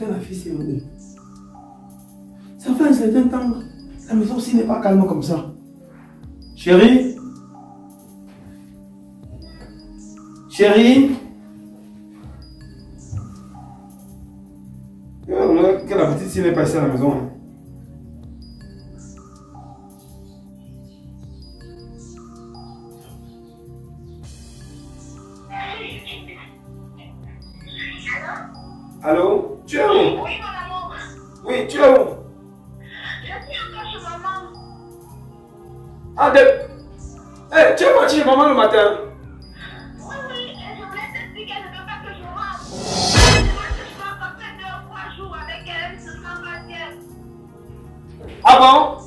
matin, la fille s'est revenue. Ça fait un certain temps, la maison aussi n'est pas calme comme ça. Chérie? Chérie? Que la petite fille n'est pas ici à la maison. Hein. Allô? Tu es où? Oui, mon amour. Oui, tu es où? Je suis encore chez maman. Ah, hey, tu es parti chez maman le matin? Oui, je voulais t'expliquer, je ne veux pas que je rentre. Je vois que je dois passer 2 ou 3 jours avec elle, ce sera pas bien. Ah bon?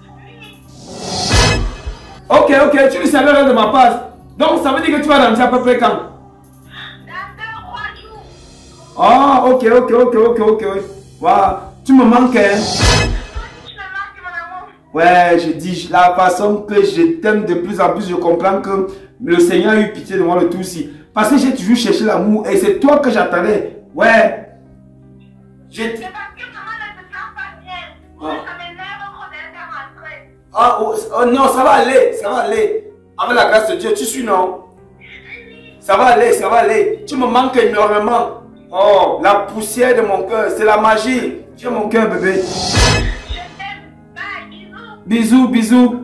Oui. Ok, tu lui savais l'heure de ma passe. Donc ça veut dire que tu vas rentrer à peu près quand? Dans 2 ou 3 jours. Ah, ok. Wow. Tu me manques, hein? Tu me manques, mon amour. Ouais, je dis, la façon que je t'aime de plus en plus, je comprends que le Seigneur a eu pitié de moi le tout aussi. Parce que j'ai toujours cherché l'amour et c'est toi que j'attendais. Ouais. C'est parce que maman ne se sent pas bien. Ça m'énerve qu'on ait qu'à rentrer. Ah, oh, non, ça va aller. Avec la grâce de Dieu, tu suis, non? Ça va aller. Tu me manques énormément. Oh, la poussière de mon cœur, c'est la magie. Tu es mon cœur, bébé. Je t'aime. Bye, bisous. Bisous.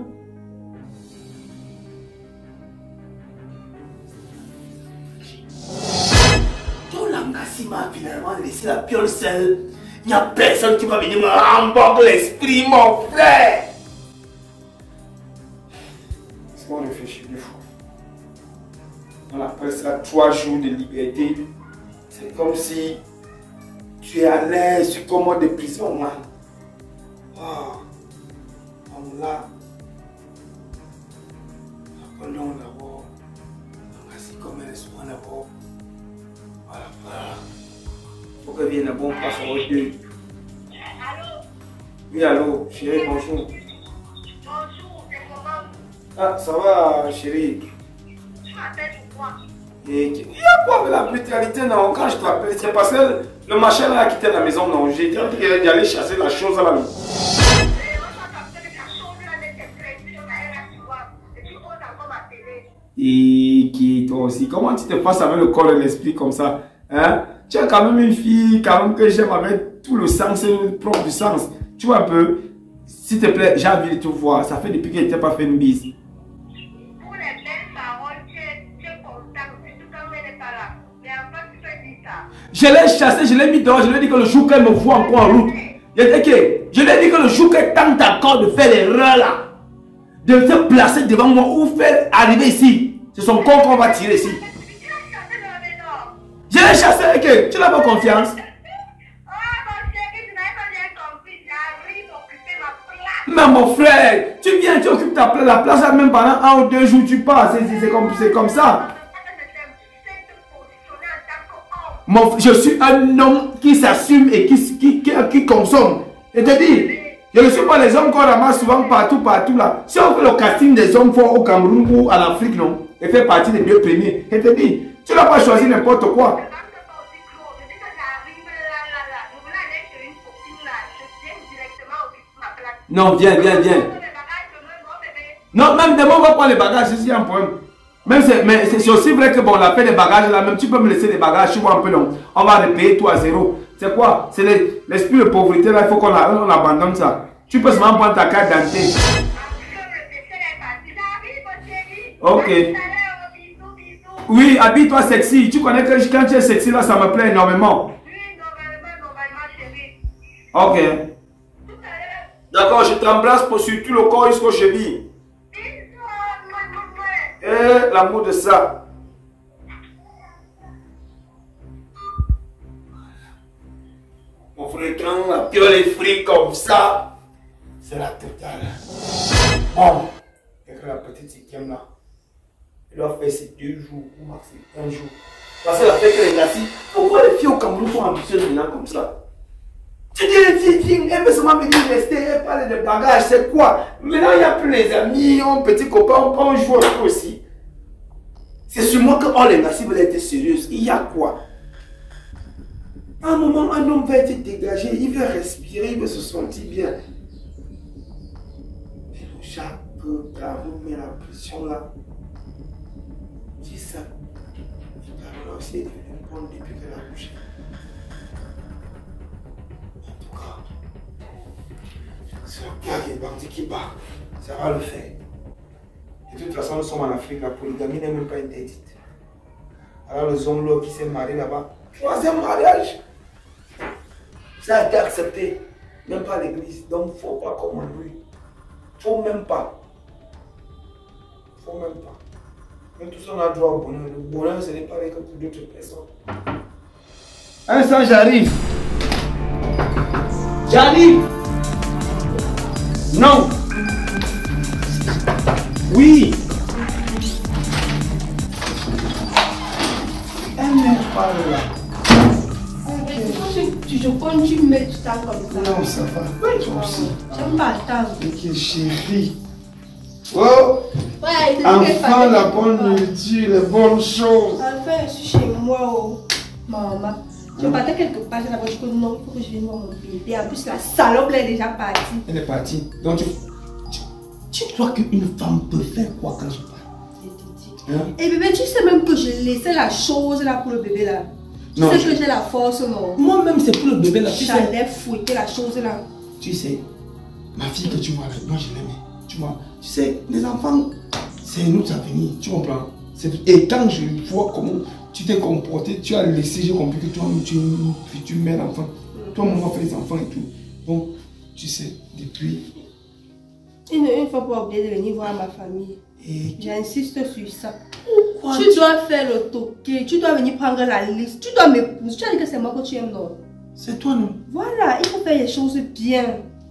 Ton langage m'a finalement laissé la piole seule. Il n'y a personne qui va venir me rembourger l'esprit, mon frère. Laisse-moi réfléchir des fois. On appelle ça 3 jours de liberté. C'est comme si tu es à l'aise sur commande de prison, man. Oh, là. Appelons d'abord. Voici comme elle est souvent d'abord. Voilà. Faut qu'elle vienne d'abord, on passe au deux. Allô? Oui, allô, chérie, bonjour. Bonjour, c'est comment? Ah, ça va, chérie? Tu m'appelles pourquoi? Il y a quoi avec la brutalité, non? Quand je t'appelle, c'est parce que le machin là a quitté la maison, non? J'ai dit d'aller chasser la chose là. Et qui toi aussi, comment tu te passes avec le corps et l'esprit comme ça? Hein? Tu es quand même une fille quand même que j'aime avec tout le sens propre du sens. Tu vois un peu? S'il te plaît, j'ai envie de te voir. Ça fait depuis que je t'ai pas fait une bise. Pour les belles paroles, tu es content, surtout quand elle n'est pas là. Mais en fait, tu peux dire ça. Je l'ai chassé, je l'ai mis dehors, je lui ai dit que le jour qu'elle me voit encore en route. Je lui ai dit que le jour qu'elle tente encore de faire l'erreur là, de se placer devant moi ou faire arriver ici, c'est son corps qu'on va tirer ici. Je l'ai chassé avec elle, tu n'as pas confiance? Mais mon frère, tu viens, tu occupes ta place, la place là, même pendant 1 ou 2 jours, tu pars, c'est comme ça. Je suis un homme qui s'assume et qui consomme. Je te dis, je ne suis pas les hommes qu'on ramasse souvent partout là. Si on fait le casting des hommes forts au Cameroun ou en Afrique, non, et fait partie des 2 premiers, je te dis, tu n'as pas choisi n'importe quoi. Non, viens. Non, même demain, on va prendre les bagages, c'est un problème. Mais c'est aussi vrai que bon, on a fait des bagages là, même tu peux me laisser des bagages, tu vois un peu non. On va repayer tout à zéro. C'est quoi? C'est l'esprit de pauvreté là, il faut qu'on abandonne ça. Tu peux seulement prendre ta carte d'identité. Ok. Oui, habille-toi sexy. Tu connais que quand tu es sexy là, ça me plaît énormément. Ok. D'accord, je t'embrasse sur tout le corps jusqu'aux chevilles. Et l'amour de ça. Mon frère, quand la piole est frite comme ça, c'est la totale. Bon, et que la petite cinquième là, elle doit faire ces 2 jours ou maximum 1 jour. Parce qu'elle a fait que les gars, pourquoi les filles au Cameroun sont ambitieuses maintenant comme ça? Tu dis les filles, elle peut seulement venir rester, elle parle de bagages, c'est quoi? Maintenant il n'y a plus les amis, on petit copain, on joue un peu aussi. C'est sur moi que oh les gars, si vous êtes sérieuse, il y a quoi? À un moment, un homme va être dégagé, il va respirer, il va se sentir bien. Mais le chat peut carrément mettre la pression là. C'est ça. Il a aussi devenu bonne depuis qu'elle a couché. En tout cas, c'est le gars qui est bandit qui bat. Ça va le faire. De toute façon, nous sommes en Afrique, la polygamie n'est même pas interdite. Alors les hommes là qui s'est marié là-bas, 3e mariage. Ça a été accepté, même pas à l'église. Donc il ne faut pas comme lui. Il ne faut même pas. Il ne faut même pas. Mais tout ça, on a droit au bonheur. Le bonheur, ce n'est pas que pour d'autres personnes. Un instant, j'arrive. J'arrive. Non. Oui. Elle n'est pas là. Je compte, tu mets du temps comme ça. Non, ça va. Toi aussi. J'aime pas attendre. Ok, chérie. Oh! Ouais, enfin, la bonne nourriture, les bonnes choses. Enfin, je suis chez moi, oh. Maman. Je partais quelque part, j'ai d'abord dit que non, il faut que je vienne voir mon bébé. En plus, la salope, elle est déjà partie. Elle est partie. Donc, tu crois qu'une femme peut faire quoi quand je parle? Hein? Et bébé, tu sais même que je laissais la chose là pour le bébé là. Tu sais que j'ai la force, non? Moi-même, c'est pour le bébé là. J'allais fouetter la chose là. Tu sais, ma fille que tu vois avec moi, je l'aimais. Tu vois, tu sais, les enfants, c'est notre avenir, tu comprends? Et quand je vois comment tu t'es comporté, tu as laissé, j'ai compris que toi, tu es une future mère d'enfant. Toi, on va faire les enfants et tout. Donc, tu sais, depuis... Il ne faut pas oublier de venir voir ma famille. J'insiste sur ça. Pourquoi tu dois faire le toqué, tu dois venir prendre la liste, tu dois m'épouser. Tu as dit que c'est moi que tu aimes, non? C'est toi, non? Voilà, il faut faire les choses bien.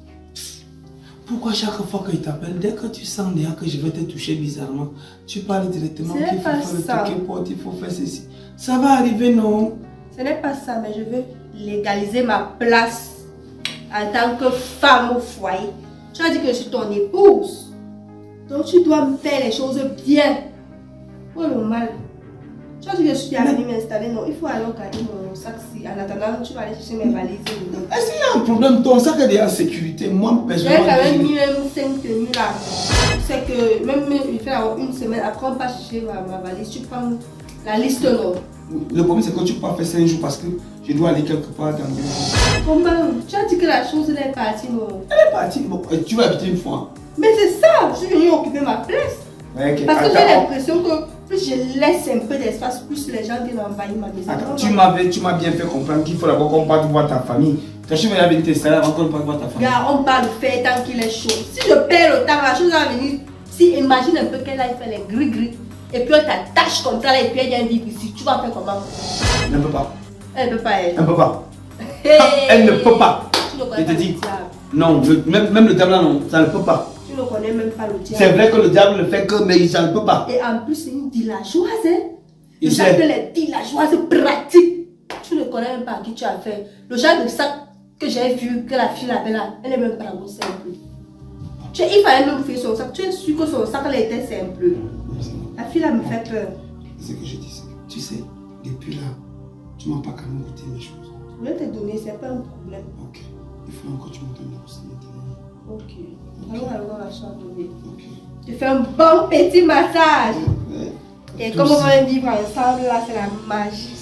Pourquoi chaque fois que je t'appelle, dès que tu sens déjà que je vais te toucher bizarrement, tu parles directement qu'il faut faire le toqué pour il faut faire ceci. Ça va arriver, non? Ce n'est pas ça, mais je veux légaliser ma place en tant que femme au foyer. Tu as dit que je suis ton épouse. Donc tu dois me faire les choses bien. Pour le mal. Tu as dit que je suis venue m'installer. Non, il faut aller garder mon sac. En attendant, tu vas aller chercher mes valises. Est-ce qu'il y a un problème? Ton sac est déjà en sécurité. Moi, personnellement. J'ai quand même mis même 5 tenues là. C'est que même il fait une semaine. Après, on passe chercher ma valise. Tu prends la liste, non? Le problème, c'est que tu peux pas faire 5 jours parce que je dois aller quelque part dans 2 jours. Comment? Tu as dit que la chose elle est partie, non? Elle est partie. Bon, tu vas habiter une fois. Mais c'est ça, je suis venue occuper ma place. Ouais, okay. Parce que j'ai l'impression que plus je laisse un peu d'espace, plus les gens viennent envahir ma maison. Tu m'as bien fait comprendre qu'il faut d'abord qu'on parte voir ta famille. Tu vas venir t'installer avant qu'on parte voir ta famille. Regarde, on parle de faire tant qu'il est chaud. Si je perds le temps, la chose va venir. Si imagine un peu qu'elle aille faire les gris-gris. Et puis on t'attache comme ça là, et puis elle vient vivre ici. Tu vas faire comment? Elle ne peut pas. Elle ne peut pas, elle. Elle ne peut pas. Elle ne peut pas. Je te dis. Non, même le diable là, non, ça ne peut pas. Tu ne connais même pas le diable. C'est vrai que le diable ne fait que, mais ça ne peut pas. Et en plus, c'est une villageoise, hein. Le genre que les villageoises pratiquent. Tu ne connais même pas à qui tu as fait. Le genre de sac que j'ai vu, que la fille avait là, elle n'est même pas simple. Il fallait même faire son sac. Tu es sûr que son sac là était simple. La fille là me fait peur. C'est ce que je dis. Tu sais, depuis là, tu ne m'as pas quand même goûté mes choses. Je vais te donner, c'est pas un problème. Ok. Il faut encore que tu me donnes aussi maintenant. Ok. Allons dans la chambre. Ok. Tu fais un bon petit massage. Et comme on va vivre ensemble, là, c'est la magie.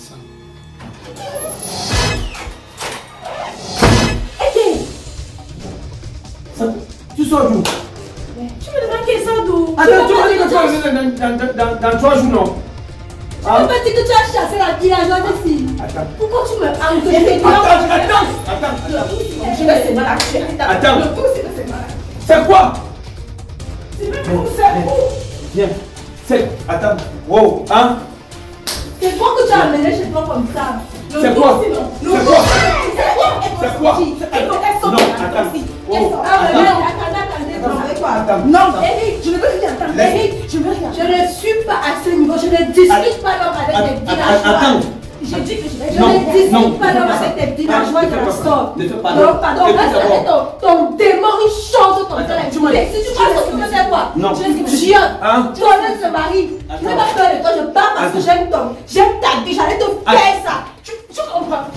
Ok. Tu sors d'où? Tu me demandes qu'elle sort d'où? Attends, tu m'as dit que tu vas venir dans 3 jours, non? Tu m'as dit que tu as chassé la villageoise ici. Attends. Pourquoi tu me engueules? Attends. Je vais se malacher. Attends. Le tout, c'est que c'est malade. C'est quoi? C'est même où, c'est où? Viens. C'est. Attends. Wow. Hein? C'est quoi que tu as amené chez toi comme ça? C'est quoi? C'est quoi? C'est quoi? Il faut qu'elle sorte. Non, attends. Attends. Non, Eric, je ne veux rien entendre. Eric, je veux rien. Je ne suis pas à ce niveau. Je ne discute pas l'homme avec des villageois. Attends. J'ai dit que je ne discute pas l'homme avec des villageois de la sorte. Ne fais pas non, pardon. Ton démon, il chante ton temps. Si tu crois que tu peux faire quoi? Non. Tu es chiotte. Tu connais ce mari. Je n'ai pas peur de toi. Je parle parce que j'aime ta vie. J'allais te faire ça. Tu comprends? pas.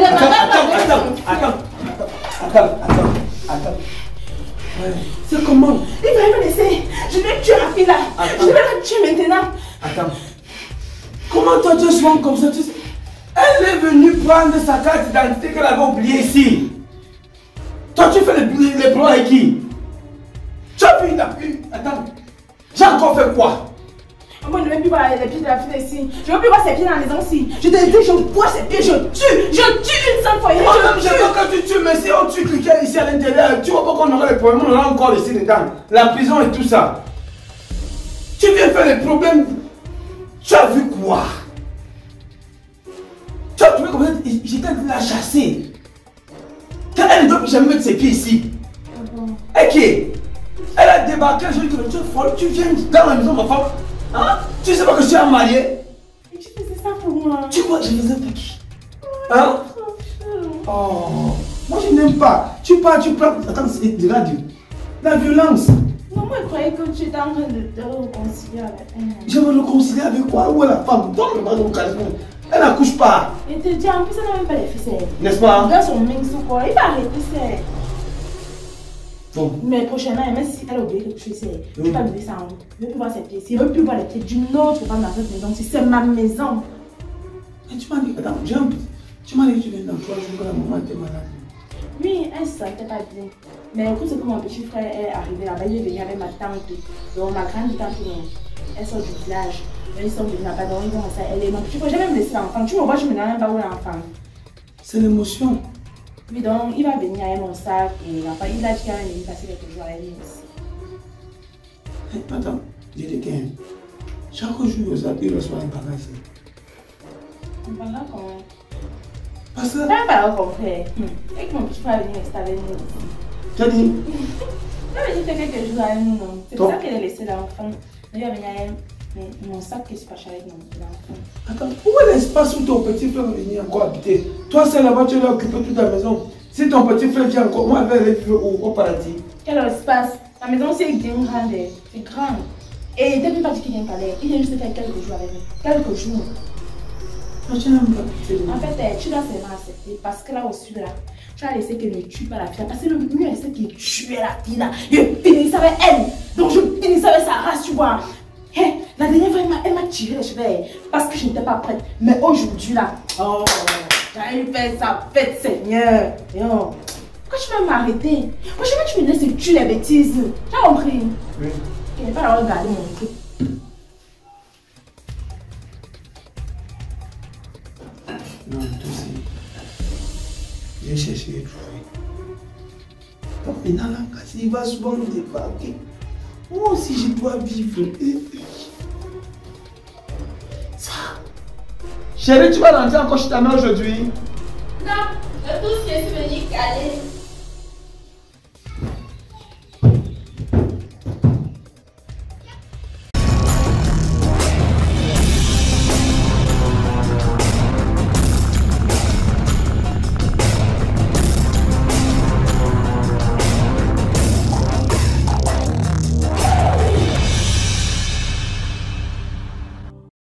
Attends. Ouais. C'est comment? Il va me laisser. Je vais tuer la fille là. Je vais la tuer maintenant. Attends. Comment toi tu sois comme ça, tu sais? Elle est venue prendre sa carte d'identité qu'elle avait oubliée ici. Toi tu fais les plans avec qui? Tu as vu Attends. J'ai encore fait quoi? Moi, je ne vais plus voir les pieds de la fille ici. Je ne veux plus voir ses pieds dans la maison ici. Je te dis, je vois ses pieds, je tue une seule fois. Je veux que tu tues, mais si on tue quelqu'un ici à l'intérieur, tu vois pas qu'on aurait les problèmes, on aura encore ici dedans. La prison et tout ça. Tu viens faire les problèmes. Tu as vu quoi? Tu as trouvé comment j'étais en train de la chasser. Quand elle ne doit plus jamais mettre ses pieds ici. Ok. Elle a débarqué, je lui ai dit que tu es folle, tu viens dans la maison, ma femme. Hein? Tu sais pas que je suis un marié? Mais tu faisais ça pour moi. Tu crois que je faisais pour qui? Hein? Oh, moi je n'aime pas. Tu pars, tu prends. Attends, c'est de la violence. Non, moi je croyais que tu étais en train de te réconcilier avec elle. Je me réconcilier avec quoi? Où est la femme? Donne-moi le calme. Elle n'accouche pas. Et te dit, en plus, elle n'a même pas les ficelles. N'est-ce pas? Dans son minx ou quoi, il va arrêter ça. Bon. Mais prochainement, même si elle a oublié quelque chose, tu vas oublier ça. Il ne veut plus voir ses pieds. Il ne veut plus voir les pieds d'une autre femme dans cette maison. C'est ma maison. Et tu m'as dit, attends, tu m'as dit que tu viens dans 3 jours que la maman était malade. Oui, elle ne se sentait pas bien. Mais écoute, c'est que mon petit frère est arrivé là-bas. Il est venu avec ma tante. Donc ma grande tante, elle sort du village. Ils sont venus là-bas. Donc ils vont rester. Elle est mon petit frère. J'ai même laissé l'enfant. Tu me vois, je me demande même pas où est l'enfant. C'est l'émotion. Oui, donc il va venir avec mon sac et l'enfant, il a dit qu'il va venir passer quelques jours avec lui aussi. Attends, j'ai dit qu'un. Chaque jour, il reçoit un bagage ici. On parlera comment? Parce que. On parlera comme frère. Et que mon petit frère va venir rester avec nous aussi. Tu as dit? Il va venir faire quelques jours avec nous. C'est pour ça qu'elle a laissé l'enfant. Il va venir avec mon sac qui se passe avec l'enfant. Attends, où est l'espace où ton petit frère va venir encore habiter? Toi, c'est là-bas, tu vas occuper toute la maison. Si ton petit frère vient encore, moi, elle va aller vivre au paradis. Quel espace? La maison, c'est bien grande. C'est grand. Et il n'était pas dit qu'il vient parler. Il vient juste faire quelques jours avec nous. Quelques jours. Tu n'as même pas pitié de moi. En fait, tu dois seulement accepter. Parce que là, au sud, là, tu as laissé qu'elle ne tue pas la fille. Parce que le mieux, c'est qu'il tue la fille, là. Il finissait avec elle. Donc, je finissais avec sa race, tu vois. Hey, la dernière fois, elle m'a tiré les cheveux parce que je n'étais pas prête. Mais aujourd'hui, là, oh, j'ai fait sa fête, Seigneur. Yo. Pourquoi tu vas m'arrêter? Pourquoi tu me laisses tuer les bêtises? Tu as compris? Oui. Je n'ai pas regardé mon truc. Non, tout c'est. J'ai cherché et trouvé. Donc maintenant, là, il va souvent me débarquer. Moi aussi, je dois vivre. Ça. Chérie, tu vas rentrer encore chez ta mère aujourd'hui? Non, le tout, c'est venu caler.